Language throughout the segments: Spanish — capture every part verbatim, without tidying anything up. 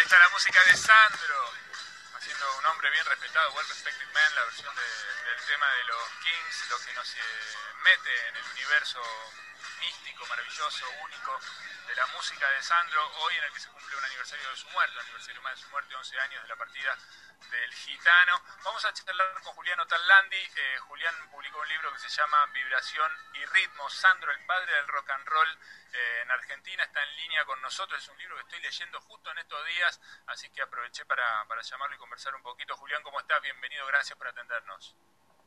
Ahí está la música de Sandro, haciendo un hombre bien respetado, Well Respected Man, la versión de, del tema de los Kings, lo que nos eh, mete en el universo místico, maravilloso, único de la música de Sandro, hoy en el que se cumple un aniversario de su muerte, un aniversario más de su muerte, once años de la partida del gitano. Vamos a charlar con Julián Ottallandi. Eh, Julián publicó un libro que se llama Vibración y Ritmo, Sandro, el padre del rock and roll eh, en Argentina, está en línea con nosotros, es un libro que estoy leyendo justo en estos días, así que aproveché para, para llamarlo y conversar un poquito. Julián, ¿cómo estás? Bienvenido, gracias por atendernos.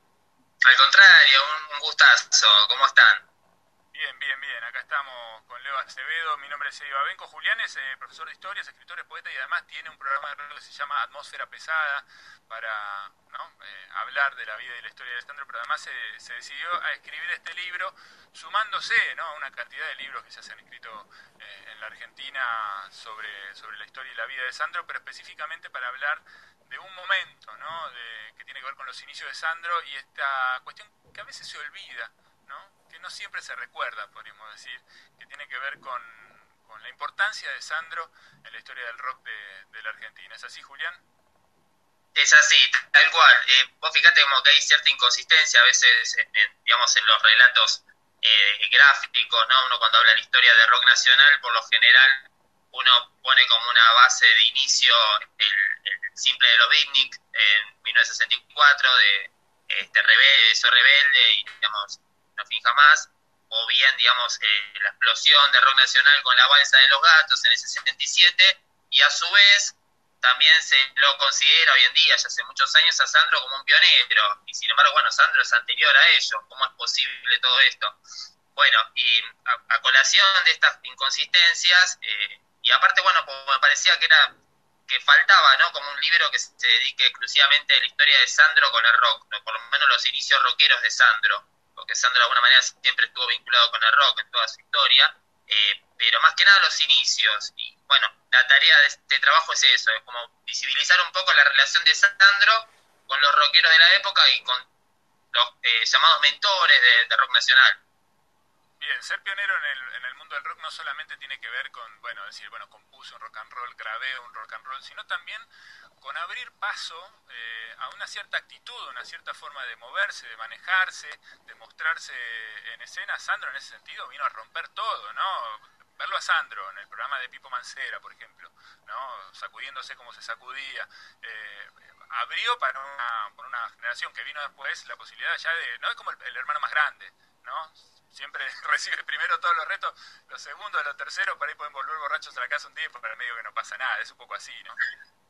Al contrario, un, un gustazo, ¿cómo están? Bien, bien, bien. Acá estamos con Leo Acevedo. Mi nombre es Eddie Babenco. Julián es eh, profesor de historia, es escritor, es poeta y además tiene un programa de radio que se llama Atmósfera Pesada para ¿no? eh, hablar de la vida y la historia de Sandro, pero además se, se decidió a escribir este libro sumándose ¿no? a una cantidad de libros que ya se han escrito eh, en la Argentina sobre, sobre la historia y la vida de Sandro, pero específicamente para hablar de un momento ¿no? de, que tiene que ver con los inicios de Sandro y esta cuestión que a veces se olvida, ¿no? Que no siempre se recuerda, podríamos decir, que tiene que ver con, con la importancia de Sandro en la historia del rock de, de la Argentina. ¿Es así, Julián? Es así, tal cual. Eh, vos fíjate como que hay cierta inconsistencia a veces, en, en, digamos, en los relatos eh, gráficos, ¿no? Uno cuando habla de la historia del rock nacional, por lo general, uno pone como una base de inicio el, el simple de los Beatnik en mil novecientos sesenta y cuatro, de este rebelde, eso rebelde, y digamos, No fin jamás, o bien, digamos, eh, la explosión de rock nacional con la balsa de los gatos en el sesenta y siete, y a su vez también se lo considera hoy en día, ya hace muchos años, a Sandro como un pionero, y sin embargo, bueno, Sandro es anterior a ello. ¿Cómo es posible todo esto? Bueno, y a, a colación de estas inconsistencias, eh, y aparte, bueno, como me parecía que era que faltaba, ¿no? Como un libro que se dedique exclusivamente a la historia de Sandro con el rock, ¿no? Por lo menos los inicios rockeros de Sandro, porque Sandro de alguna manera siempre estuvo vinculado con el rock en toda su historia, eh, pero más que nada los inicios. Y bueno, la tarea de este trabajo es eso, es como visibilizar un poco la relación de Sandro con los rockeros de la época y con los eh, llamados mentores de, de rock nacional. Bien, ser pionero en el, en el mundo del rock no solamente tiene que ver con, bueno, decir, bueno, compuse un rock and roll, grabé un rock and roll, sino también con abrir paso eh, a una cierta actitud, una cierta forma de moverse, de manejarse, de mostrarse en escena. Sandro en ese sentido vino a romper todo, ¿no? Verlo a Sandro en el programa de Pipo Mancera, por ejemplo, ¿no? Sacudiéndose como se sacudía, eh, abrió para una, por una generación que vino después la posibilidad ya de, no es como el, el hermano más grande, ¿no? Siempre recibe primero todos los retos, los segundos, los terceros, para ahí pueden volver borrachos a la casa un día y por el medio que no pasa nada, es un poco así, ¿no?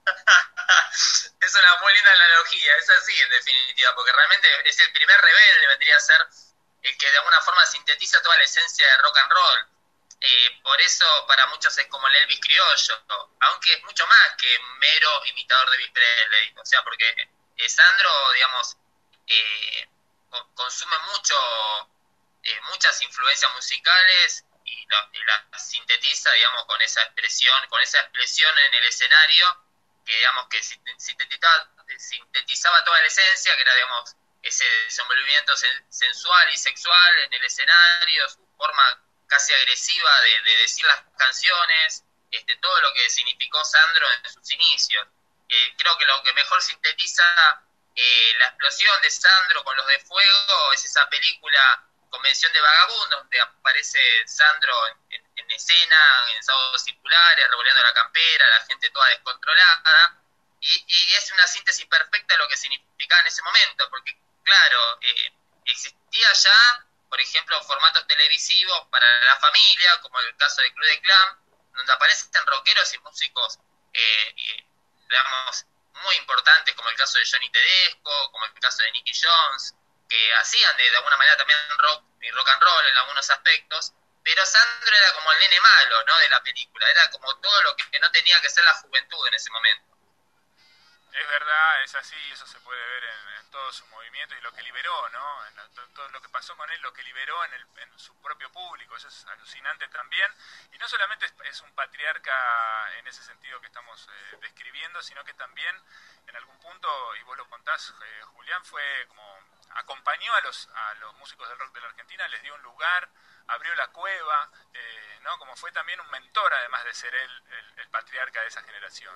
Es una muy linda analogía, es así en definitiva, porque realmente es el primer rebelde, vendría a ser el que de alguna forma sintetiza toda la esencia de rock and roll. Eh, por eso para muchos es como el Elvis criollo, aunque es mucho más que mero imitador de Elvis Presley, o sea, porque eh, Sandro, digamos, eh, consume mucho, eh, muchas influencias musicales y, lo, y las sintetiza, digamos, con esa expresión, con esa expresión en el escenario, que digamos que sintetizaba, sintetizaba toda la esencia, que era, digamos, ese desenvolvimiento sensual y sexual en el escenario, su forma casi agresiva de, de decir las canciones, este, todo lo que significó Sandro en sus inicios. Eh, creo que lo que mejor sintetiza eh, la explosión de Sandro con Los de Fuego es esa película Convención de Vagabundos, donde aparece Sandro en, en, en escena, en sábados circulares, revoleando la campera, la gente toda descontrolada, y, y es una síntesis perfecta de lo que significaba en ese momento, porque claro, eh, existía ya, por ejemplo, formatos televisivos para la familia, como el caso de Club de Clan, donde aparecen rockeros y músicos, eh, y, digamos, muy importantes, como el caso de Johnny Tedesco, como el caso de Nicky Jones, que hacían de, de alguna manera también rock y rock and roll en algunos aspectos, pero Sandro era como el nene malo, ¿no?, de la película, era como todo lo que no tenía que ser la juventud en ese momento. Es verdad, es así, eso se puede ver en, en todos sus movimientos y lo que liberó, ¿no? En la, todo lo que pasó con él, lo que liberó en, el, en su propio público, eso es alucinante también. Y no solamente es, es un patriarca en ese sentido que estamos eh, describiendo, sino que también en algún punto, y vos lo contás, eh, Julián, fue como acompañó a los, a los músicos del rock de la Argentina, les dio un lugar, abrió la cueva, eh, ¿no? Como fue también un mentor, además de ser él el, el patriarca de esa generación.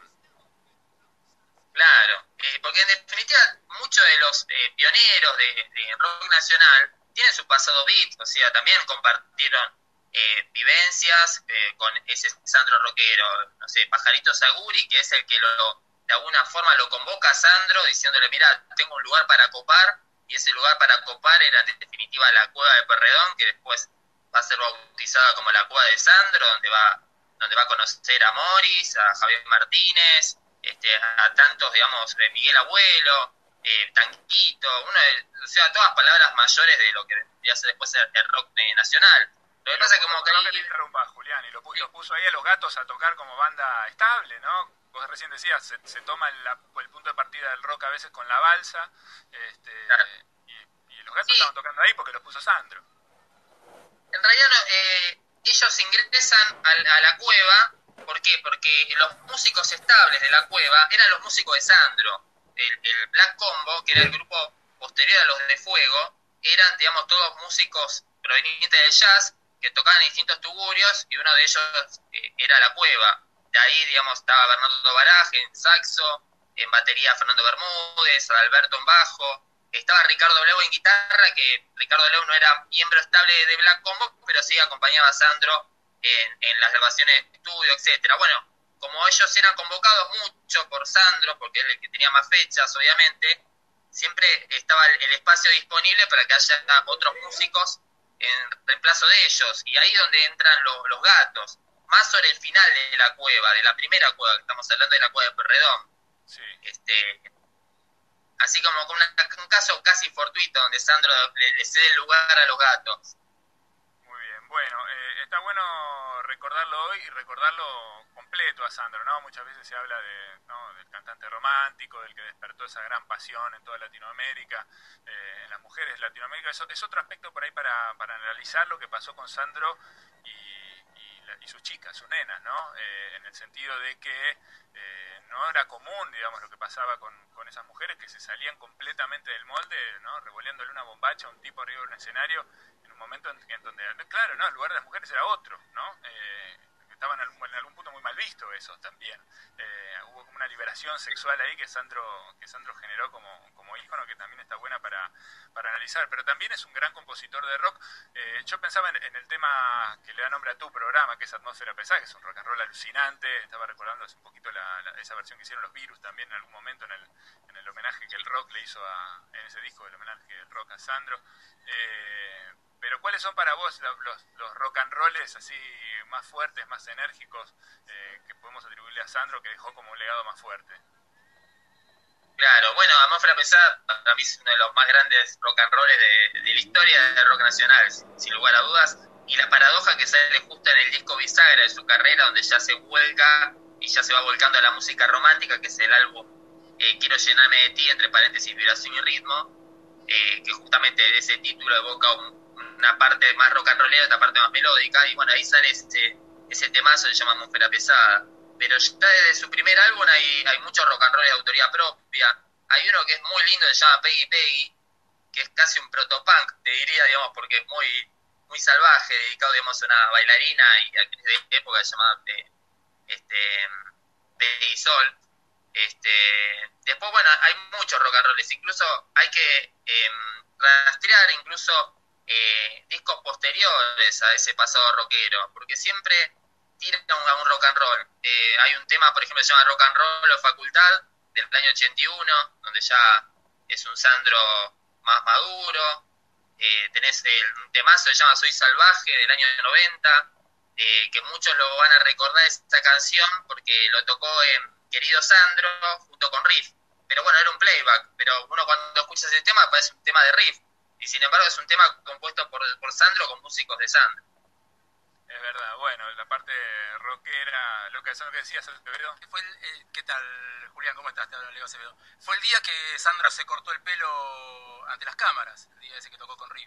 Claro, eh, porque en definitiva muchos de los eh, pioneros de, de rock nacional tienen su pasado beat, o sea, también compartieron eh, vivencias eh, con ese Sandro rockero, no sé, Pajarito Saguri, que es el que lo, de alguna forma lo convoca a Sandro diciéndole, mira, tengo un lugar para copar, y ese lugar para copar era en definitiva la cueva de Perredón, que después va a ser bautizada como la cueva de Sandro, donde va, donde va a conocer a Morris, a Javier Martínez, este, a tantos, digamos, de Miguel Abuelo, eh, Tanquito, uno de, o sea, todas palabras mayores de lo que debería ser después el, el rock nacional. Lo que pasa es que como que ahí... No te interrumpas, Julián, y lo, sí. lo puso ahí a Los Gatos a tocar como banda estable, ¿no? Vos recién decías, se, se toma el, el punto de partida del rock a veces con la balsa, este, claro. y, y Los Gatos sí. estaban tocando ahí porque los puso Sandro. En realidad no, eh, ellos ingresan a, a la cueva, ¿por qué? Porque los músicos estables de la cueva eran los músicos de Sandro. El, el Black Combo, que era el grupo posterior a los de Fuego, eran, digamos, todos músicos provenientes del jazz que tocaban en distintos tugurios, y uno de ellos eh, era la cueva. De ahí, digamos, estaba Bernardo Baraje en saxo, en batería Fernando Bermúdez, Alberto en bajo, estaba Ricardo Leu en guitarra, que Ricardo Leu no era miembro estable de Black Combo, pero sí acompañaba a Sandro en, en las grabaciones de estudio, etcétera. Bueno, como ellos eran convocados mucho por Sandro, porque él es el que tenía más fechas, obviamente, siempre estaba el, el espacio disponible para que haya otros músicos en reemplazo de ellos, y ahí donde entran lo, los Gatos, más sobre el final de la cueva, de la primera cueva, que estamos hablando de la cueva de Perredón. Sí. Este, así como con una, un caso casi fortuito, donde Sandro le, le cede el lugar a los Gatos. Muy bien, bueno, eh, está bueno recordarlo hoy y recordarlo completo a Sandro, ¿no? Muchas veces se habla de, ¿no? del cantante romántico, del que despertó esa gran pasión en toda Latinoamérica, eh, en las mujeres de Latinoamérica. Eso es otro aspecto por ahí para, para analizar lo que pasó con Sandro y, y, la, y sus chicas, sus nenas, ¿no? Eh, en el sentido de que eh, no era común, digamos, lo que pasaba con, con esas mujeres que se salían completamente del molde, ¿no? Revoleándole una bombacha a un tipo arriba de un escenario en un momento en, en donde, claro, ¿no? El lugar de las mujeres era otro, ¿no? Eh, estaban en algún, en algún punto muy mal visto eso también. Eh, hubo como una liberación sexual ahí que Sandro, que Sandro generó como, como ícono, que también está buena para, para analizar, pero también es un gran compositor de rock. Eh, yo pensaba en, en el tema que le da nombre a tu programa, que es Atmósfera Pesada, que es un rock and roll alucinante. Estaba recordando hace un poquito la, la, esa versión que hicieron los Virus también en algún momento, en el, en el homenaje que el rock le hizo a, en ese disco, el homenaje del rock a Sandro. Eh, Pero ¿cuáles son para vos los, los, los rock and rolls así más fuertes, más enérgicos, eh, que podemos atribuirle a Sandro, que dejó como un legado más fuerte? Claro, bueno, Atmósfera Pesada para mí es uno de los más grandes rock and rolls de, de la historia del rock nacional, sin, sin lugar a dudas. Y la paradoja que sale justo en el disco bisagra de su carrera, donde ya se vuelca y ya se va volcando a la música romántica, que es el álbum eh, Quiero llenarme de ti, entre paréntesis, vibración y ritmo, eh, que justamente de ese título evoca un una parte más rock and rollera, otra parte más melódica, y bueno, ahí sale ese, ese temazo que se llama Atmósfera Pesada. Pero ya desde su primer álbum hay, hay mucho rock and roll de autoría propia. Hay uno que es muy lindo, que se llama Peggy Peggy, que es casi un protopunk, te diría, digamos, porque es muy muy salvaje, dedicado, digamos, a una bailarina y actriz de época llamada eh, este, Peggy Sol. Este, después, bueno, hay muchos rock and rolls, incluso hay que eh, rastrear incluso Eh, discos posteriores a ese pasado rockero, porque siempre tiran a un rock and roll. Eh, hay un tema, por ejemplo, que se llama Rock and Roll o Facultad, del año ochenta y uno, donde ya es un Sandro más maduro. Eh, tenés el, un temazo que se llama Soy Salvaje, del año noventa, eh, que muchos lo van a recordar esta canción porque lo tocó en Querido Sandro junto con Riff. Pero bueno, era un playback, pero uno cuando escucha ese tema parece un tema de Riff. Y sin embargo es un tema compuesto por, por Sandro con músicos de Sandro. Es verdad, bueno, la parte rockera, lo que, lo que decías, Acevedo. Fue el, eh, ¿Qué tal, Julián? ¿Cómo estás? Te hablo Leo Acevedo. Fue el día que Sandro se cortó el pelo ante las cámaras, el día ese que tocó con Riff.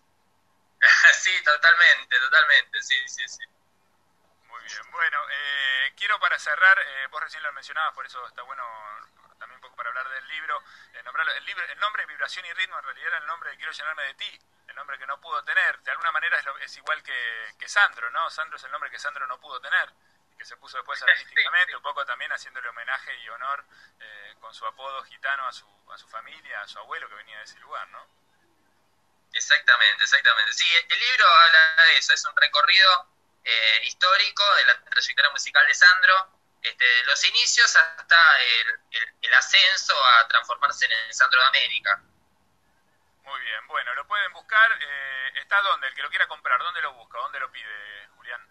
Sí, totalmente, totalmente, sí, sí, sí. Muy bien, bueno, eh, quiero para cerrar, eh, vos recién lo mencionabas, por eso está bueno también un poco para hablar hablar del libro, eh, nombrarlo. El, libro, el nombre Vibración y Ritmo en realidad era el nombre de Quiero llenarme de ti, el nombre que no pudo tener. De alguna manera es, lo, es igual que, que Sandro, ¿no? Sandro es el nombre que Sandro no pudo tener, que se puso después artísticamente, un poco también haciéndole homenaje y honor eh, con su apodo gitano a su, a su familia, a su abuelo que venía de ese lugar, ¿no? Exactamente, exactamente. Sí, el libro habla de eso, es un recorrido eh, histórico de la trayectoria musical de Sandro, este, de los inicios hasta el, el, el ascenso a transformarse en el Sandro de América. Muy bien, bueno, lo pueden buscar. Eh, ¿Está dónde? El que lo quiera comprar, ¿dónde lo busca? ¿Dónde lo pide, Julián?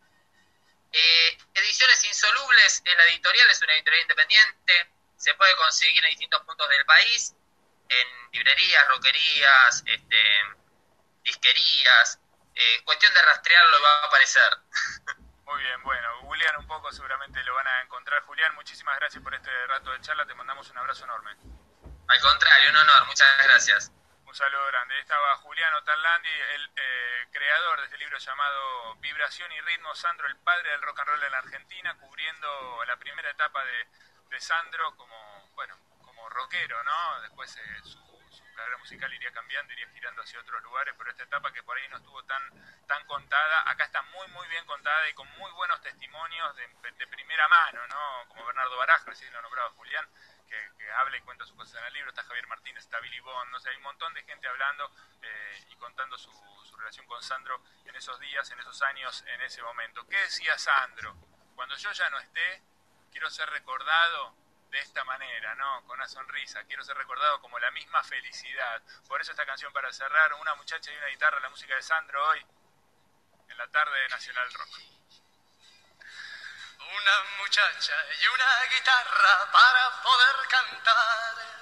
Eh, Ediciones Insolubles, la editorial es una editorial independiente, se puede conseguir en distintos puntos del país, en librerías, roquerías, este, disquerías, eh, cuestión de rastrearlo va a aparecer. Muy bien, bueno, googlean un poco, seguramente lo van a encontrar. Julián, muchísimas gracias por este rato de charla, te mandamos un abrazo enorme. Al contrario, un honor, muchas gracias. Un saludo grande. Estaba Julián Ottallandi, el eh, creador de este libro llamado Vibración y Ritmo, Sandro, el padre del rock and roll en la Argentina, cubriendo la primera etapa de, de Sandro como, bueno, como rockero, ¿no? Después eh, su, su carrera musical iría cambiando, iría girando hacia otros lugares, pero esta etapa que por ahí no estuvo tan, tan contada, acá está muy, muy bien contada y con muy buenos testimonios de, de primera mano, ¿no? Como Bernardo Baraj, recién lo nombraba Julián, Que, que habla y cuenta sus cosas en el libro, está Javier Martínez, está Billy Bond, no sé, hay un montón de gente hablando eh, y contando su, su relación con Sandro en esos días, en esos años, en ese momento. ¿Qué decía Sandro? Cuando yo ya no esté, quiero ser recordado de esta manera, ¿no? Con una sonrisa, quiero ser recordado como la misma felicidad. Por eso esta canción para cerrar, una muchacha y una guitarra, la música de Sandro hoy, en la tarde de Nacional Rock. Una muchacha y una guitarra para poder cantar.